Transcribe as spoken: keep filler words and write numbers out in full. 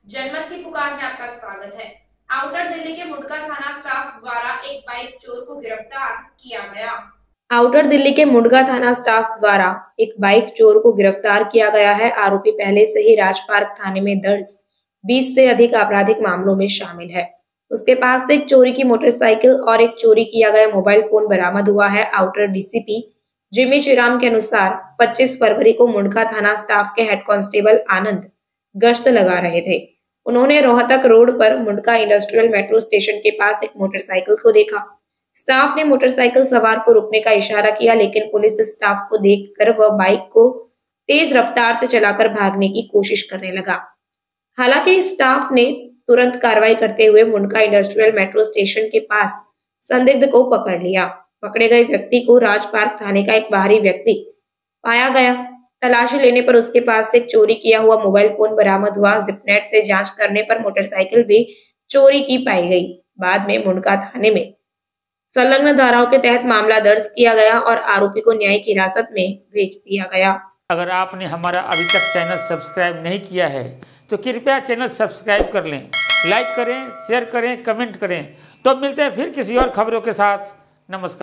जनमत की पुकार में आपका स्वागत है। आउटर दिल्ली के मुंडका थाना स्टाफ द्वारा एक बाइक चोर को गिरफ्तार किया गया। आउटर दिल्ली के मुंडका थाना स्टाफ द्वारा एक बाइक चोर को गिरफ्तार किया गया है। आरोपी पहले से ही राजपार्क थाने में दर्ज बीस से अधिक आपराधिक मामलों में शामिल है। उसके पास से एक चोरी की मोटरसाइकिल और एक चोरी किया गया मोबाइल फोन बरामद हुआ है। आउटर डीसीपी जिमी श्रीराम के अनुसार पच्चीस फरवरी को मुंडका थाना स्टाफ के हेड कांस्टेबल आनंद गश्त लगा रहे थे। उन्होंने रोहतक रोड पर मुंडका इंडस्ट्रियल मेट्रो स्टेशन के पास एक मोटरसाइकिल को देखा। स्टाफ ने मोटरसाइकिल सवार को रुकने का इशारा किया, लेकिन पुलिस स्टाफ को देखकर वह बाइक को तेज रफ्तार से चलाकर भागने की कोशिश करने लगा। हालांकि स्टाफ ने तुरंत कार्रवाई करते हुए मुंडका इंडस्ट्रियल मेट्रो स्टेशन के पास संदिग्ध को पकड़ लिया। पकड़े गए व्यक्ति को राजपार्क थाने का एक बाहरी व्यक्ति पाया गया। तलाशी लेने पर उसके पास से चोरी किया हुआ मोबाइल फोन बरामद हुआ। जिपनेट से जांच करने पर मोटरसाइकिल भी चोरी की पाई गई। बाद में मुंडका थाने में संलग्न धाराओं के तहत मामला दर्ज किया गया और आरोपी को न्यायिक हिरासत में भेज दिया गया। अगर आपने हमारा अभी तक चैनल सब्सक्राइब नहीं किया है तो कृपया चैनल सब्सक्राइब कर लें, लाइक करें, शेयर करें, कमेंट करें। तो मिलते हैं फिर किसी और खबरों के साथ। नमस्कार।